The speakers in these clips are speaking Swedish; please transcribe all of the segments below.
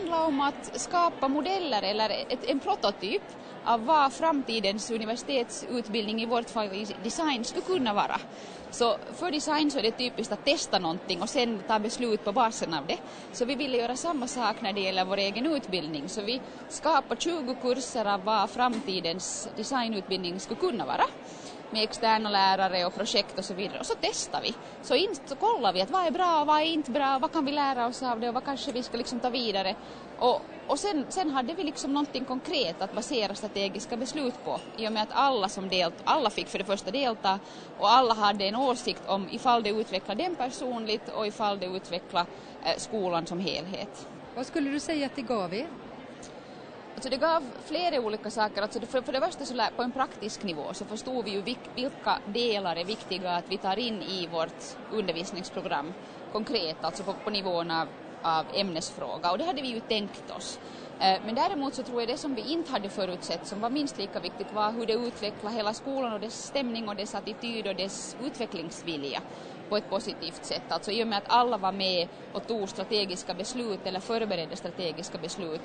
handlar om att skapa modeller eller en prototyp av vad framtidens universitetsutbildning, i vårt fall i design, skulle kunna vara. Så för design så är det typiskt att testa någonting och sen ta beslut på basen av det. Så vi ville göra samma sak när det gäller vår egen utbildning. Så vi skapar 20 kurser av vad framtidens designutbildning skulle kunna vara, med externa lärare och projekt och så vidare. Och så testar vi. Så kollar vi att vad är bra och vad är inte bra, vad kan vi lära oss av det och vad kanske vi ska liksom ta vidare. Och sen hade vi liksom någonting konkret att basera strategiska beslut på. I och med att alla fick för det första delta och alla hade en åsikt om ifall det utvecklar den personligt och ifall det utvecklar skolan som helhet. Vad skulle du säga att det gav er? Alltså det gav flera olika saker. Alltså för det första så på en praktisk nivå så förstod vi ju vilka delar är viktiga att vi tar in i vårt undervisningsprogram konkret, alltså på nivån av ämnesfråga. Och det hade vi ju tänkt oss. Men däremot så tror jag det som vi inte hade förutsett, som var minst lika viktigt, var hur det utvecklar hela skolan och dess stämning och dess attityd och dess utvecklingsvilja på ett positivt sätt. Alltså i och med att alla var med och tog strategiska beslut eller förberedde strategiska beslut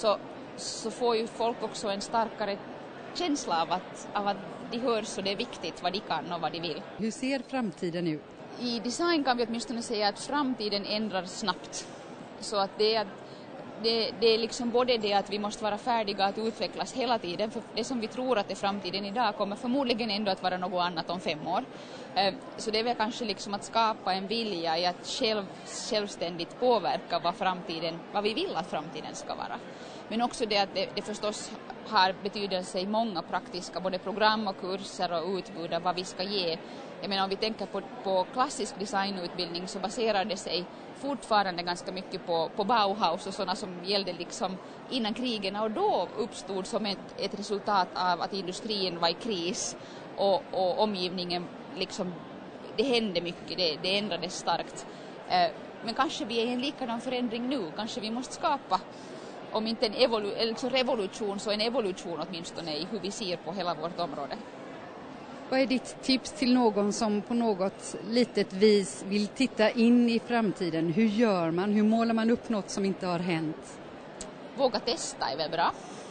så får ju folk också en starkare känsla av att de hörs och det är viktigt vad de kan och vad de vill. Hur ser framtiden ut? I design kan vi åtminstone säga att framtiden ändras snabbt. Så att det är liksom både det att vi måste vara färdiga att utvecklas hela tiden. För det som vi tror att är framtiden idag kommer förmodligen ändå att vara något annat om 5 år. Så det är väl kanske liksom att skapa en vilja i att självständigt påverka vad vi vill att framtiden ska vara. Men också det att det förstås har betydelse i många praktiska både program och kurser och utbud av vad vi ska ge. Jag menar om vi tänker på klassisk designutbildning så baserar det sig fortfarande ganska mycket på Bauhaus och sådana som gällde liksom innan krigen, och då uppstod som ett resultat av att industrin var i kris och omgivningen liksom, det hände mycket, det ändrades starkt. Men kanske vi är i en likadan förändring nu, kanske vi måste skapa om inte en revolution så en evolution åtminstone i hur vi ser på hela vårt område. Vad är ditt tips till någon som på något litet vis vill titta in i framtiden? Hur gör man? Hur målar man upp något som inte har hänt? Våga testa är väl bra.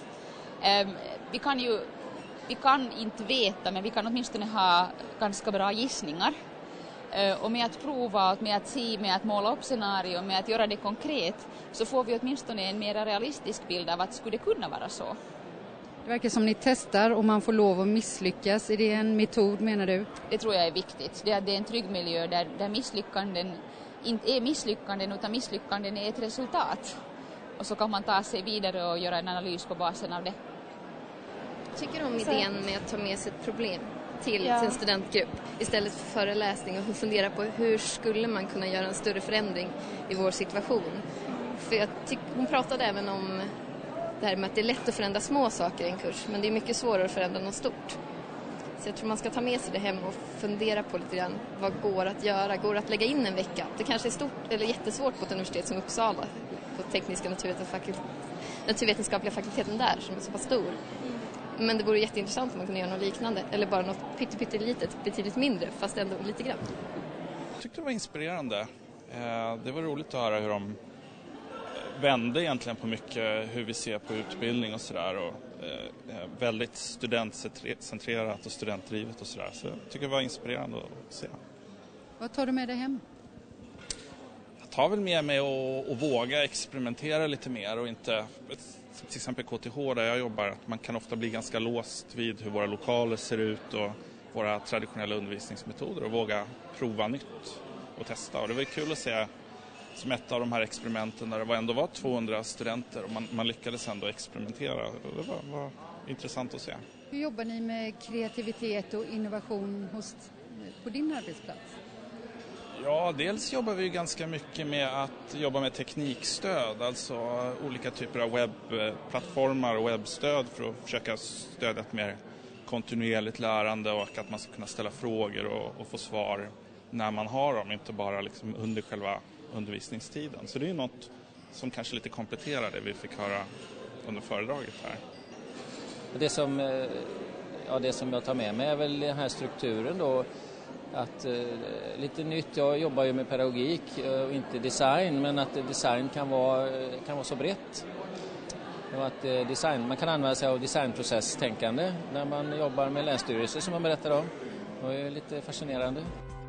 Vi kan inte veta, men vi kan åtminstone ha ganska bra gissningar. Och med att prova, med att se, med att måla upp scenarier, med att göra det konkret så får vi åtminstone en mer realistisk bild av att skulle det kunna vara så. Det verkar som ni testar och man får lov att misslyckas. Är det en metod menar du? Det tror jag är viktigt. Det är en trygg miljö där misslyckanden inte är misslyckanden utan misslyckanden är ett resultat. Och så kan man ta sig vidare och göra en analys på basen av det. Tycker du om idén med att ta med sig ett problem till sin studentgrupp istället för föreläsning och fundera på hur skulle man kunna göra en större förändring i vår situation? För hon pratade även om det här med att det är lätt att förändra små saker i en kurs, men det är mycket svårare att förändra något stort. Så jag tror man ska ta med sig det hem och fundera på lite grann, vad går att göra? Går det att lägga in en vecka? Det kanske är stort eller jättesvårt på ett universitet som Uppsala, på tekniska naturvetenskapliga fakulteten där som är så pass stor. Men det vore jätteintressant om man kunde göra något liknande, eller bara något pyttelitet, betydligt mindre, fast ändå lite grann. Jag tyckte det var inspirerande. Det var roligt att höra hur de vände egentligen på mycket hur vi ser på utbildning och sådär, och väldigt studentcentrerat och studentdrivet och sådär. Så jag tycker det var inspirerande att se. Vad tar du med dig hem? Jag tar väl med mig att våga experimentera lite mer och inte, till exempel KTH där jag jobbar, att man kan ofta bli ganska låst vid hur våra lokaler ser ut och våra traditionella undervisningsmetoder, och våga prova nytt och testa. Och det var kul att se som ett av de här experimenten där det ändå var 200 studenter och man lyckades ändå experimentera. Det var intressant att se. Hur jobbar ni med kreativitet och innovation på din arbetsplats? Ja, dels jobbar vi ganska mycket med att jobba med teknikstöd, alltså olika typer av webbplattformar och webbstöd för att försöka stödja ett mer kontinuerligt lärande och att man ska kunna ställa frågor och få svar när man har dem, inte bara liksom under själva undervisningstiden. Så det är något som kanske lite kompletterar det vi fick höra under föredraget här. Det som jag tar med mig är väl den här strukturen då. att lite nytt, jag jobbar ju med pedagogik och inte design, men att design kan vara så brett. Och att man kan använda sig av designprocesstänkande när man jobbar med länsstyrelser som man berättar om. Det är lite fascinerande.